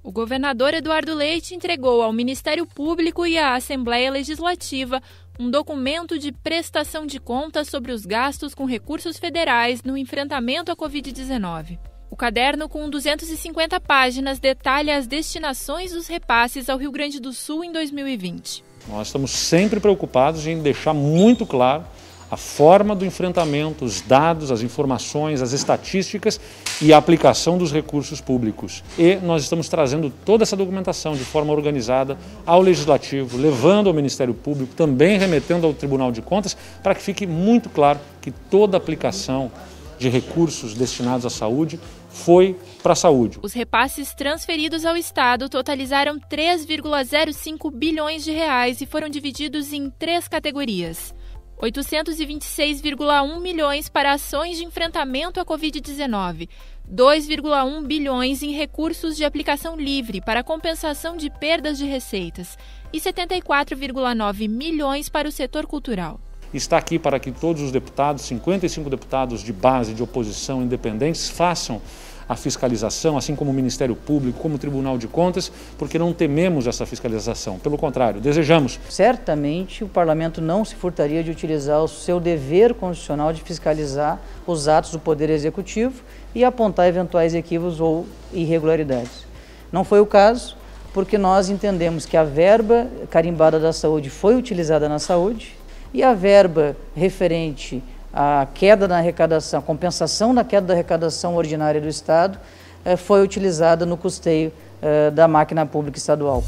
O governador Eduardo Leite entregou ao Ministério Público e à Assembleia Legislativa um documento de prestação de contas sobre os gastos com recursos federais no enfrentamento à Covid-19. O caderno, com 250 páginas, detalha as destinações dos repasses ao Rio Grande do Sul em 2020. Nós estamos sempre preocupados em deixar muito claro a forma do enfrentamento, os dados, as informações, as estatísticas e a aplicação dos recursos públicos. E nós estamos trazendo toda essa documentação de forma organizada ao Legislativo, levando ao Ministério Público, também remetendo ao Tribunal de Contas, para que fique muito claro que toda a aplicação de recursos destinados à saúde foi para a saúde. Os repasses transferidos ao Estado totalizaram 3,05 bilhões de reais e foram divididos em 3 categorias. 826,1 milhões para ações de enfrentamento à Covid-19, 2,1 bilhões em recursos de aplicação livre para compensação de perdas de receitas e 74,9 milhões para o setor cultural. Está aqui para que todos os deputados, 55 deputados de base, de oposição, independentes, façam a fiscalização, assim como o Ministério Público, como o Tribunal de Contas, porque não tememos essa fiscalização. Pelo contrário, desejamos. Certamente o Parlamento não se furtaria de utilizar o seu dever constitucional de fiscalizar os atos do Poder Executivo e apontar eventuais equívocos ou irregularidades. Não foi o caso, porque nós entendemos que a verba carimbada da saúde foi utilizada na saúde e a verba referente a queda na arrecadação, a compensação da queda da arrecadação ordinária do Estado foi utilizada no custeio da máquina pública estadual.